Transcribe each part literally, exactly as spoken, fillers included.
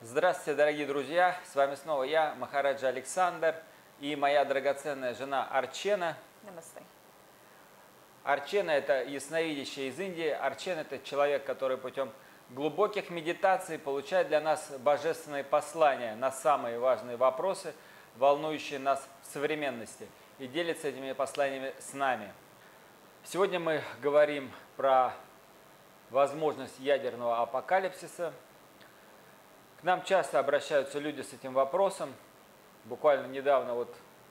Здравствуйте, дорогие друзья! С вами снова я, Махараджа Александр, и моя драгоценная жена Арчена. Намасте. Арчена – это ясновидящая из Индии. Арчена – это человек, который путем глубоких медитаций получает для нас божественные послания на самые важные вопросы, волнующие нас в современности, и делится этими посланиями с нами. Сегодня мы говорим про возможность ядерного апокалипсиса. К нам часто обращаются люди с этим вопросом. Буквально недавно вот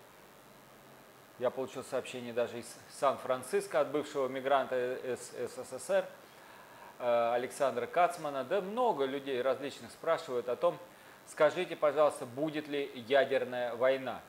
я получил сообщение даже из Сан-Франциско от бывшего мигранта из СССР Александра Кацмана. Да много людей различных спрашивают о том, скажите, пожалуйста, будет ли ядерная война?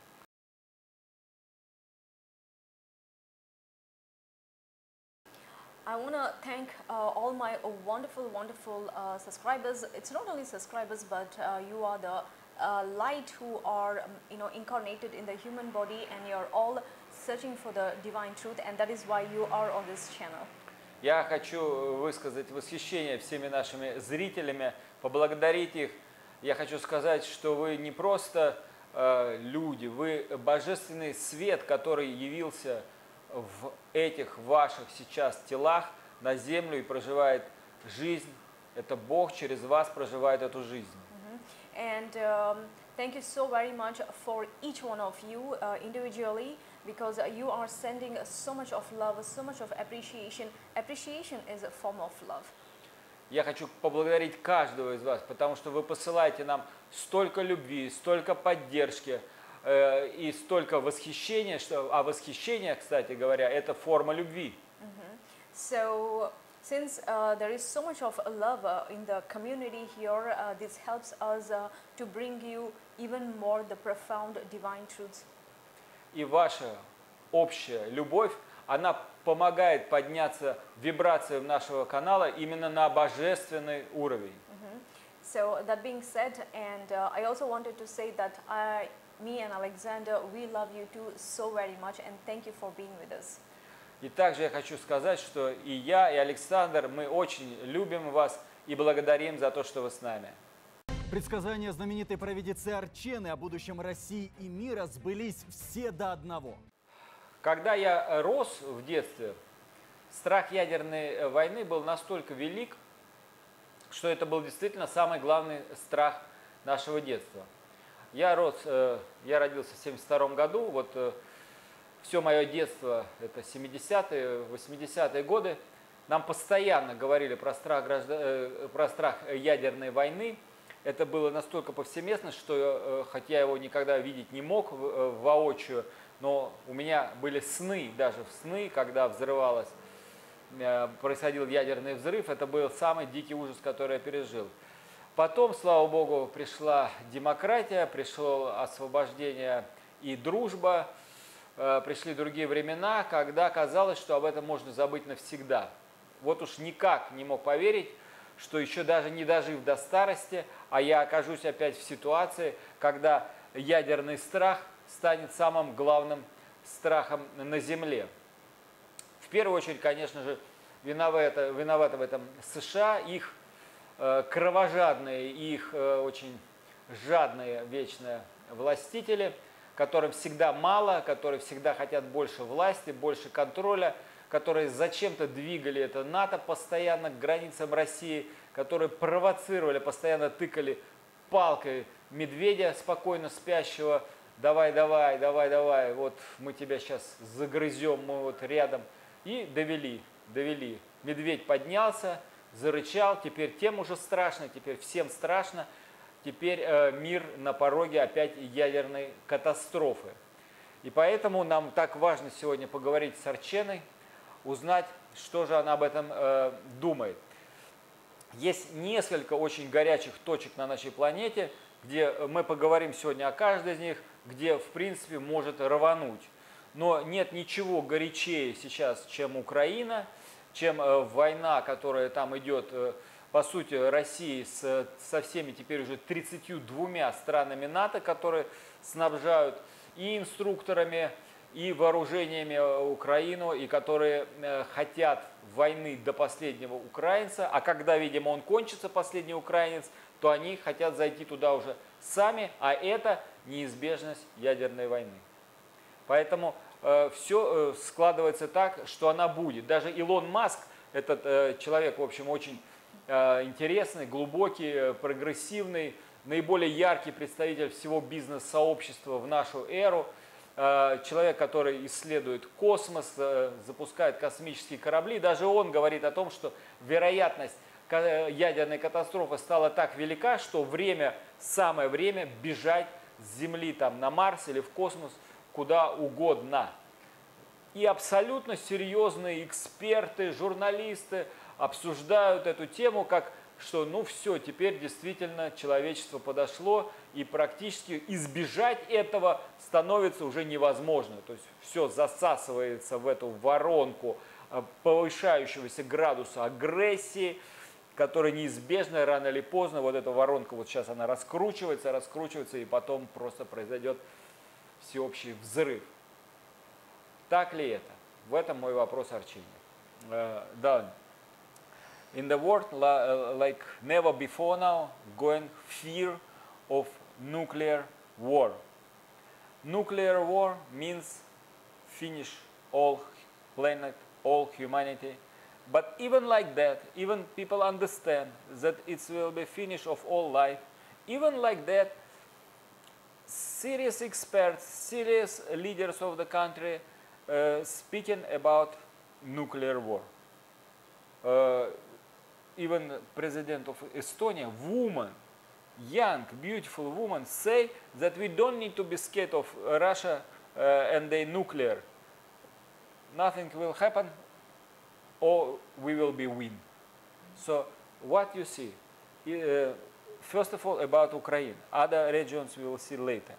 I want to thank uh, all my uh, wonderful, wonderful uh, subscribers. It's not only subscribers, but uh, you are the uh, light who are, um, you know, incarnated in the human body, and you're all searching for the divine truth, and that is why you are on this channel. Я хочу высказать восхищение всеми нашими зрителями, поблагодарить их. Я хочу сказать, что вы не просто э, люди, вы божественный свет, который явился в этих ваших сейчас телах на землю и проживает жизнь. Это Бог через вас проживает эту жизнь. Mm-hmm. And um, thank you so very much for each one of you uh, individually, because uh, you are sending so much of love, so much of appreciation. Appreciation is a form of love. Я хочу поблагодарить каждого из вас, потому что вы посылаете нам столько любви, столько поддержки и столько восхищения, что, а восхищение, кстати говоря, это форма любви. Mm-hmm. So, since uh, there is so much of love uh, in the community here, uh, this helps us uh, to bring you even more the profound divine truths. И ваша общая любовь, она помогает подняться вибрациям нашего канала именно на божественный уровень. Mm-hmm. So, that being said, and uh, I also wanted to say that I Me and Alexander, we love you too so very much, and thank you for being with us. И также я хочу сказать, что и я, и Александр, мы очень любим вас и благодарим за то, что вы с нами. Предсказания знаменитой провидицы Арчены о будущем России и мира сбылись все до одного. Когда я рос в детстве, страх ядерной войны был настолько велик, что это был действительно самый главный страх нашего детства. Я рос, я родился в семьдесят втором году, вот все мое детство, это семидесятые, восьмидесятые годы, нам постоянно говорили про страх, про страх ядерной войны. Это было настолько повсеместно, что, хотя я его никогда видеть не мог воочию, но у меня были сны, даже в сны, когда взрывалось, происходил ядерный взрыв, это был самый дикий ужас, который я пережил. Потом, слава Богу, пришла демократия, пришло освобождение и дружба, э, пришли другие времена, когда казалось, что об этом можно забыть навсегда. Вот уж никак не мог поверить, что еще даже не дожив до старости, а я окажусь опять в ситуации, когда ядерный страх станет самым главным страхом на Земле. В первую очередь, конечно же, виноваты, виноваты в этом США, их кровожадные, их очень жадные вечные властители, которым всегда мало, которые всегда хотят больше власти, больше контроля, которые зачем-то двигали это НАТО постоянно к границам России, которые провоцировали, постоянно тыкали палкой медведя, спокойно спящего, давай, давай, давай, давай, вот мы тебя сейчас загрызем, мы вот рядом, и довели, довели. Медведь поднялся, зарычал, теперь тем уже страшно, теперь всем страшно, теперь э, мир на пороге опять ядерной катастрофы. И поэтому нам так важно сегодня поговорить с Арченой, узнать, что же она об этом э, думает. Есть несколько очень горячих точек на нашей планете, где мы поговорим сегодня о каждой из них, где в принципе может рвануть. Но нет ничего горячее сейчас, чем Украина, чем э, война, которая там идет, э, по сути, России с, со всеми теперь уже тридцатью двумя странами НАТО, которые снабжают и инструкторами, и вооружениями Украину, и которые э, хотят войны до последнего украинца, а когда, видимо, он кончится, последний украинец, то они хотят зайти туда уже сами, а это неизбежность ядерной войны. Поэтому э, все э, складывается так, что она будет. Даже Илон Маск, этот э, человек, в общем, очень э, интересный, глубокий, э, прогрессивный, наиболее яркий представитель всего бизнес-сообщества в нашу эру, э, человек, который исследует космос, э, запускает космические корабли, даже он говорит о том, что вероятность ядерной катастрофы стала так велика, что время, самое время бежать с Земли там, на Марс или в космос куда угодно. И абсолютно серьезные эксперты, журналисты обсуждают эту тему, как что ну все, теперь действительно человечество подошло, и практически избежать этого становится уже невозможно. То есть все засасывается в эту воронку повышающегося градуса агрессии, которая неизбежно рано или поздно, вот эта воронка, вот сейчас она раскручивается, раскручивается, и потом просто произойдет всеобщий взрыв. Так ли это? В этом мой вопрос Арчине. Uh, да. In the world, like never before now, going fear of nuclear war. Nuclear war means finish all planet, all humanity. But even like that, even people understand that it will be finish of all life. Even like that, serious experts, serious leaders of the country uh, speaking about nuclear war. Uh, even President of Estonia, woman, young, beautiful woman, say that we don't need to be scared of Russia uh, and the nuclear. Nothing will happen, or we will be win. So what you see, uh, first of all about Ukraine, other regions we will see later.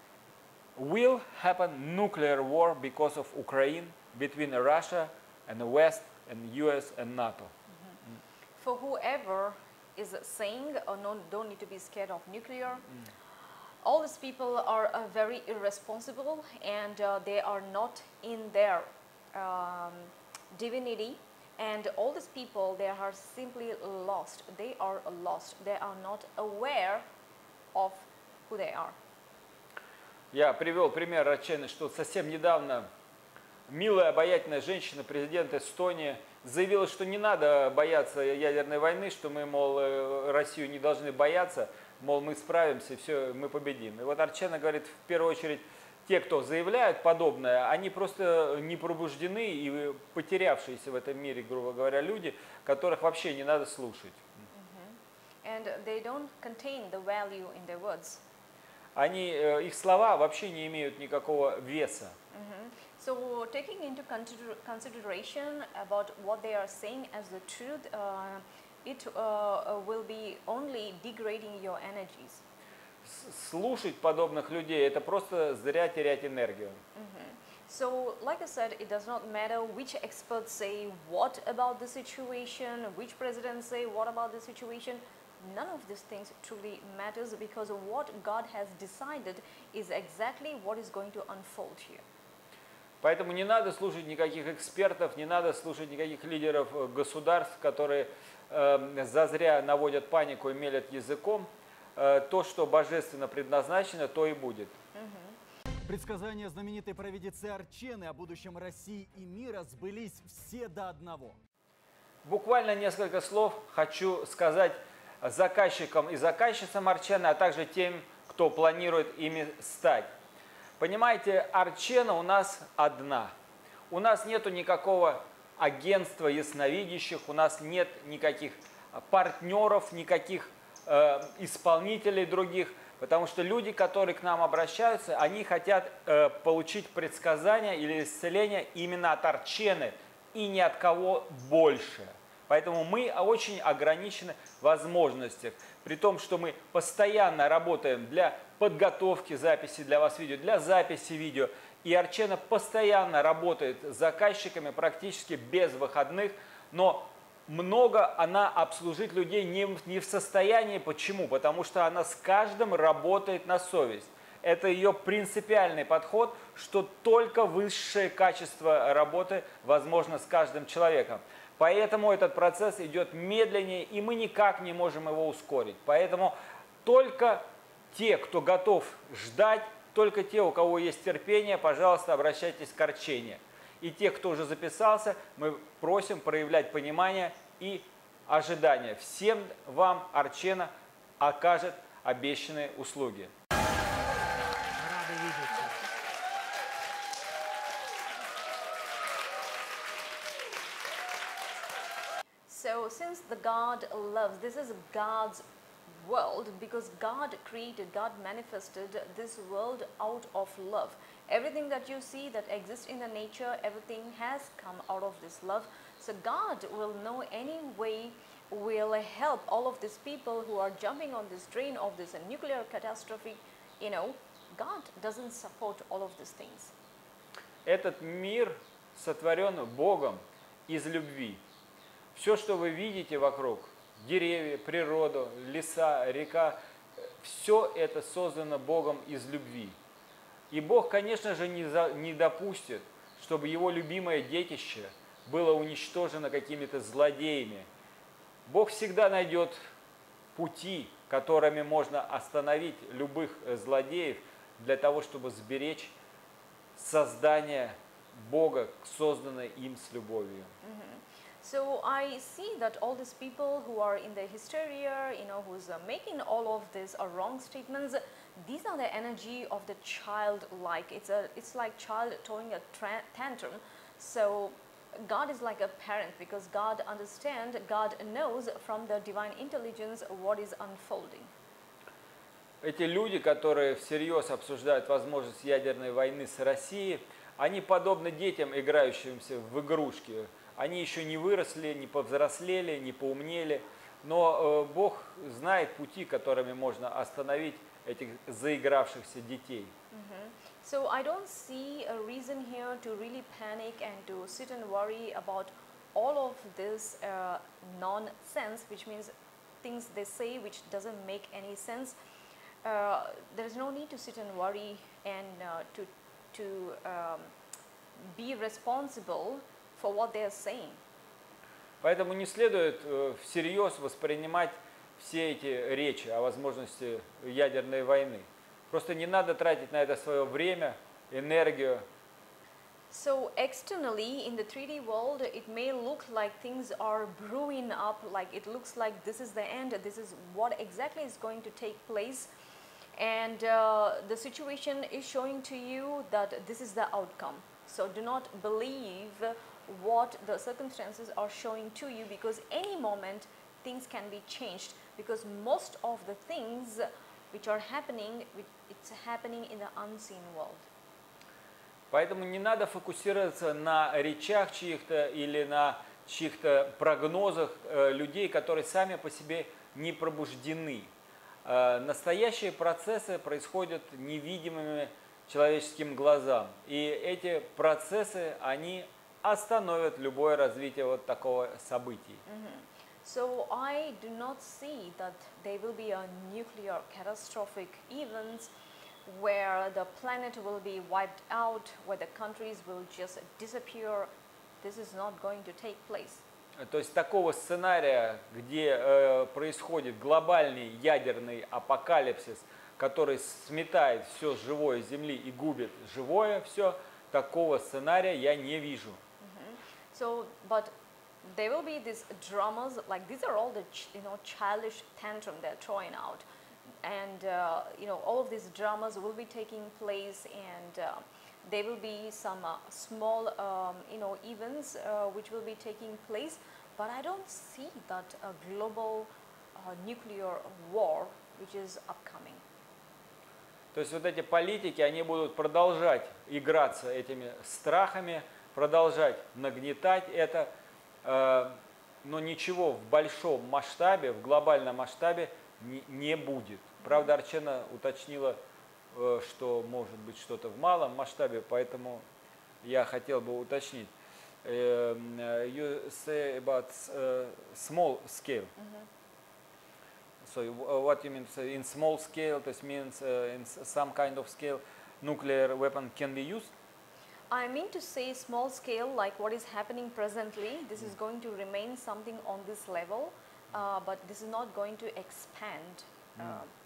Will happen nuclear war because of Ukraine between Russia and the West and U S and NATO. Mm-hmm. Mm. For whoever is saying or no, don't need to be scared of nuclear, mm. all these people are uh, very irresponsible, and uh, they are not in their um, divinity. And all these people, they are simply lost. They are lost. They are not aware of who they are. Я привел пример Арчины, что совсем недавно милая, обаятельная женщина, президент Эстонии, заявила, что не надо бояться ядерной войны, что мы, мол, Россию не должны бояться, мол, мы справимся, все, мы победим. И вот Арчина говорит, в первую очередь, те, кто заявляют подобное, они просто не пробуждены и потерявшиеся в этом мире, грубо говоря, люди, которых вообще не надо слушать. And they don't contain the value in their words. Они, их слова вообще не имеют никакого веса. Mm-hmm. So taking into consider consideration about what they are saying as the truth, uh, it uh, will be only degrading your energies. Слушать подобных людей – это просто зря терять энергию. Mm-hmm. So, like I said, it does not matter which experts say what about the situation, which presidents say what about the situation. None of these things truly matters, because what God has decided is exactly what is going to unfold here. Поэтому не надо слушать никаких экспертов, не надо слушать никаких лидеров государств, которые э, зазря наводят панику и мелят языком. Э, то, что божественно предназначено, то и будет. Mm-hmm. Предсказания знаменитой провидицы Арчены о будущем России и мира сбылись все до одного. Буквально несколько слов хочу сказать заказчикам и заказчицам Арчены, а также тем, кто планирует ими стать. Понимаете, Арчена у нас одна. У нас нету никакого агентства ясновидящих, у нас нет никаких партнеров, никаких э, исполнителей других, потому что люди, которые к нам обращаются, они хотят э, получить предсказания или исцеление именно от Арчены и ни от кого больше. Поэтому мы очень ограничены в возможностях, при том, что мы постоянно работаем для подготовки записи для вас видео, для записи видео. И Арчена постоянно работает с заказчиками практически без выходных, но много она обслужить людей не, не в состоянии. Почему? Потому что она с каждым работает на совесть. это ее принципиальный подход, что только высшее качество работы возможно с каждым человеком. Поэтому этот процесс идет медленнее, и мы никак не можем его ускорить. Поэтому только те, кто готов ждать, только те, у кого есть терпение, пожалуйста, обращайтесь к Арчене. И те, кто уже записался, мы просим проявлять понимание и ожидание. Всем вам Арчена окажет обещанные услуги. Рады видеть. So since the God loves, this is God's world, because God created, God manifested this world out of love. Everything that you see that exists in the nature, everything has come out of this love. So God will know any way, will help all of these people who are jumping on this train of this nuclear catastrophe. You know, God doesn't support all of these things. Этот мир сотворен Богом из любви. Все, что вы видите вокруг, деревья, природу, леса, река, все это создано Богом из любви. И Бог, конечно же, не, за, не допустит, чтобы Его любимое детище было уничтожено какими-то злодеями. Бог всегда найдет пути, которыми можно остановить любых злодеев для того, чтобы сберечь создание Бога, созданное им с любовью. So I see that all these people who are in the hysteria, you know, who's uh, making all of these uh, wrong statements, these are the energy of the child-like. It's a, it's like child throwing a tra- tantrum. So God is like a parent, because God understands, God knows from the divine intelligence what is unfolding. Эти люди, которые всерьез обсуждают возможность ядерной войны с Россией, они подобны детям, играющимся в игрушки. Они еще не выросли, не повзрослели, не поумнели, но э, Бог знает пути, которыми можно остановить этих заигравшихся детей. Mm-hmm. So I don't see a reason here to really panic and to sit and worry about all of this uh, nonsense, which means things they say which doesn't make any sense. Uh, there is no need to sit and worry and uh, to, to um, be responsible for what they are saying. Поэтому не следует э, всерьез воспринимать все эти речи о возможности ядерной войны. Просто не надо тратить на это свое время, энергию. So externally in the three D world, it may look like things are brewing up, like it looks like this is the end, this is what exactly is going to take place. And uh, the situation is showing to you that this is the outcome. So do not believe what the circumstances are showing to you, because any moment things can be changed, because most of the things which are happening, it's happening in the unseen world. Поэтому не надо фокусироваться на речах чьих-то или на чьих-то прогнозах э, людей, которые сами по себе не пробуждены. Э, настоящие процессы происходят невидимыми человеческим глазам. И эти процессы, они остановят любое развитие вот такого события. Mm-hmm. So I do not see that there will be a nuclear catastrophic events where the planet will be wiped out, where the countries will just disappear. This is not going to take place. То есть такого сценария, где э, происходит глобальный ядерный апокалипсис, который сметает все живое с Земли и губит живое все, такого сценария я не вижу. Mm-hmm. So, but there will be these dramas, like these are all the ch- you know childish tantrum they're throwing out, and uh, you know all of these dramas will be taking place, and uh, there will be some uh, small um, you know events uh, which will be taking place, but I don't see that a global uh, nuclear war which is upcoming. То есть вот эти политики, они будут продолжать играться этими страхами, продолжать нагнетать это, э, но ничего в большом масштабе, в глобальном масштабе не, не будет. Правда, Арчена уточнила, э, что может быть что-то в малом масштабе, поэтому я хотел бы уточнить. Uh, you say about uh, small scale. Mm-hmm. So uh, what you mean so in small scale? This means uh, in s- some kind of scale, nuclear weapon can be used. I mean to say small scale, like what is happening presently, this is going to remain something on this level, uh, but this is not going to expand. Uh,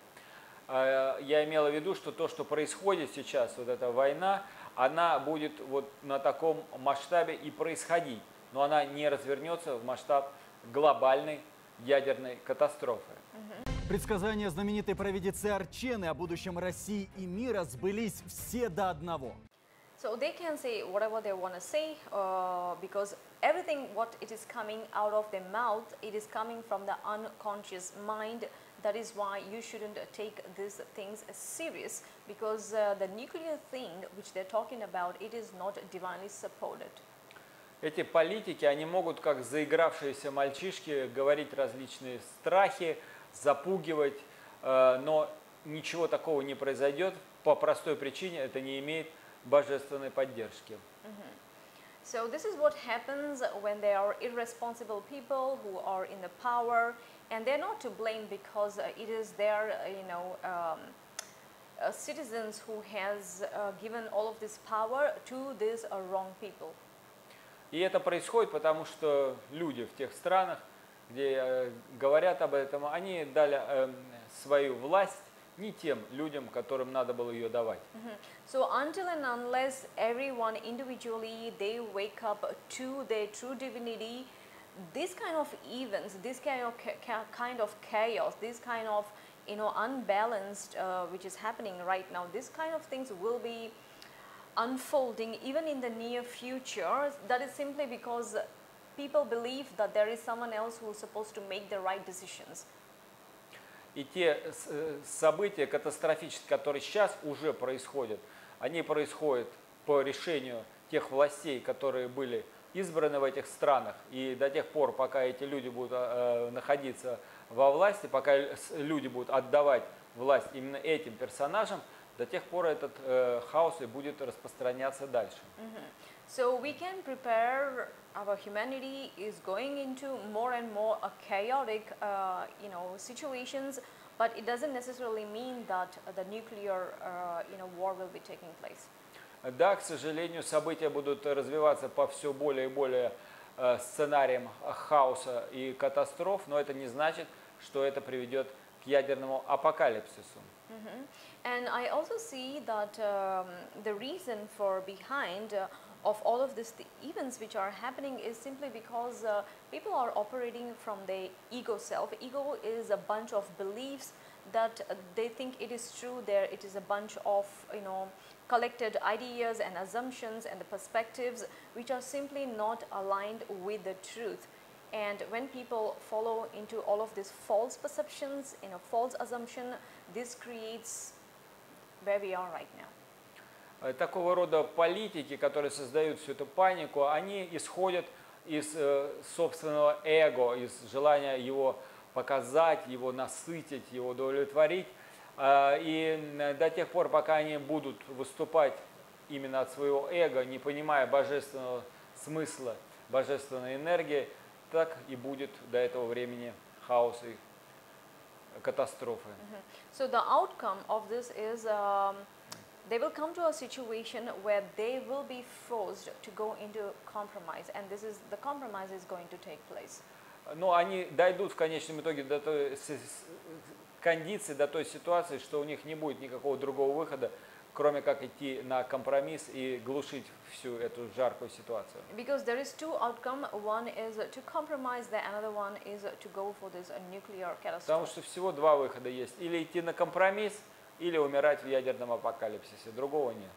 А, Я имела в виду, что то, что происходит сейчас, вот эта война, она будет вот на таком масштабе и происходить, но она не развернется в масштаб глобальной ядерной катастрофы. Предсказания знаменитой провидицы Арчены о будущем России и мира сбылись все до одного. So they can say whatever they want to say uh, because everything what it is coming out of their mouth, it is coming from the unconscious mind. That is why you shouldn't take these things as serious because uh, the nuclear thing which they're talking about, it is not divinely supported. Эти политики, они могут, как заигравшиеся мальчишки, говорить различные страхи, запугивать, э, но ничего такого не произойдет по простой причине, это не имеет божественной поддержки. So this is what happens when there are irresponsible people who are in the power, and they're not to blame because uh, it is their, uh, you know, um, uh, citizens who has uh, given all of this power to these uh, wrong people. И это происходит, потому что люди в тех странах, где э, говорят об этом, они дали э, свою власть не тем людям, которым надо было ее давать. So until and unless everyone individually they wake up to their true divinity, this kind of events, this kind of ca- ca- kind of chaos, this kind of you know unbalanced uh, which is happening right now, this kind of things will be unfolding even in the near future. That is simply because people believe that there is someone else who is supposed to make the right decisions. И те с- э, события катастрофические, которые сейчас уже происходят, они происходят по решению тех властей, которые были избраны в этих странах. И до тех пор, пока эти люди будут э, находиться во власти, пока с- люди будут отдавать власть именно этим персонажам, до тех пор этот э, хаос и будет распространяться дальше. So we can prepare, our humanity is going into more and more a chaotic uh, you know situations, but it doesn't necessarily mean that the nuclear uh, you know war will be taking place. Да, к сожалению, события будут развиваться по все более и более э, сценариям хаоса и катастроф, но это не значит, что это приведет к ядерному апокалипсису. And I also see that um, the reason for behind uh, of all of these th- events which are happening is simply because uh, people are operating from their ego self. Ego is a bunch of beliefs that uh, they think it is true. There, it is a bunch of you know collected ideas and assumptions and the perspectives which are simply not aligned with the truth. And when people follow into all of these false perceptions, you know, false assumption, this creates where we are right now. Э, Такого рода политики, которые создают всю эту панику, они исходят из э, собственного эго, из желания его показать, его насытить, его удовлетворить. А, И м, до тех пор, пока они будут выступать именно от своего эго, не понимая божественного смысла, божественной энергии, так и будет до этого времени хаос и катастрофы. So the outcome of this is um, they will come to a situation where they will be forced to go into compromise, and this is the compromise is going to take place. Но они дойдут в конечном итоге до той с- с- кондиции, до той ситуации, что у них не будет никакого другого выхода, кроме как идти на компромисс и глушить всю эту жаркую ситуацию. Because there is two outcome. One is to compromise, the another one is to go for this uh, nuclear Потому catastrophe. что всего два выхода есть. Или идти на компромисс, или умирать в ядерном апокалипсисе. Другого нет.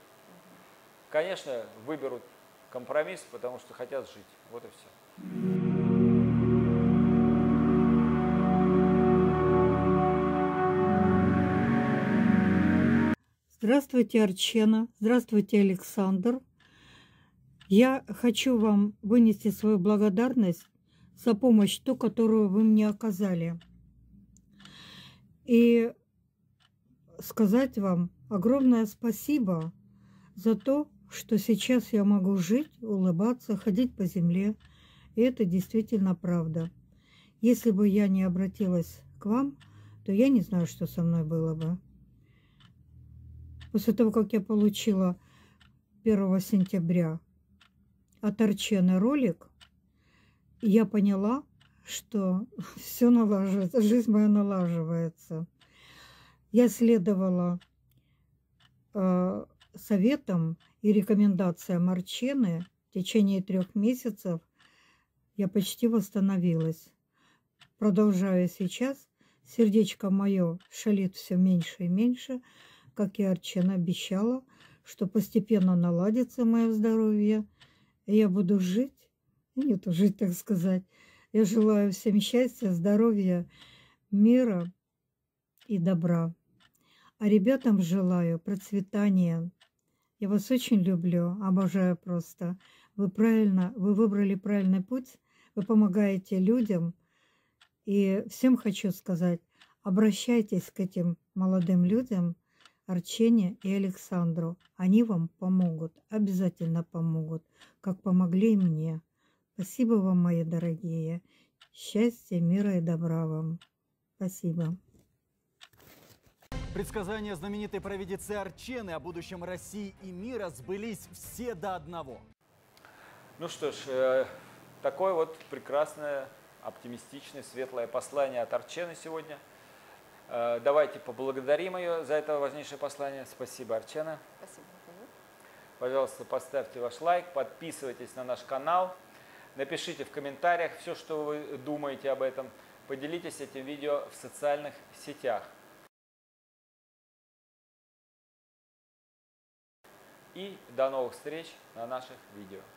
Конечно, выберут компромисс, потому что хотят жить. Вот и все. Здравствуйте, Арчена. Здравствуйте, Александр. Я хочу вам вынести свою благодарность за помощь, ту, которую вы мне оказали. И сказать вам огромное спасибо за то, что сейчас я могу жить, улыбаться, ходить по земле. И это действительно правда. Если бы я не обратилась к вам, то я не знаю, что со мной было бы. После того, как я получила первого сентября от Арчены ролик, я поняла, что все налаживается, жизнь моя налаживается. Я следовала э, советам и рекомендациям Арчены. В течение трех месяцев я почти восстановилась. Продолжаю сейчас. Сердечко мое шалит все меньше и меньше. Как и Арчена обещала, что постепенно наладится мое здоровье. И я буду жить. Нет, жить, так сказать. Я желаю всем счастья, здоровья, мира и добра. А ребятам желаю процветания. Я вас очень люблю, обожаю просто. Вы правильно, вы выбрали правильный путь, вы помогаете людям. И всем хочу сказать, обращайтесь к этим молодым людям, Арчене и Александру. Они вам помогут, обязательно помогут, как помогли и мне. Спасибо вам, мои дорогие. Счастья, мира и добра вам. Спасибо. Предсказания знаменитой провидицы Арчены о будущем России и мира сбылись все до одного. Ну что ж, э, такое вот прекрасное, оптимистичное, светлое послание от Арчены сегодня. Э, давайте поблагодарим ее за это важнейшее послание. Спасибо, Арчена. Спасибо. Пожалуйста, поставьте ваш лайк, подписывайтесь на наш канал, напишите в комментариях все, что вы думаете об этом, поделитесь этим видео в социальных сетях. И до новых встреч на наших видео.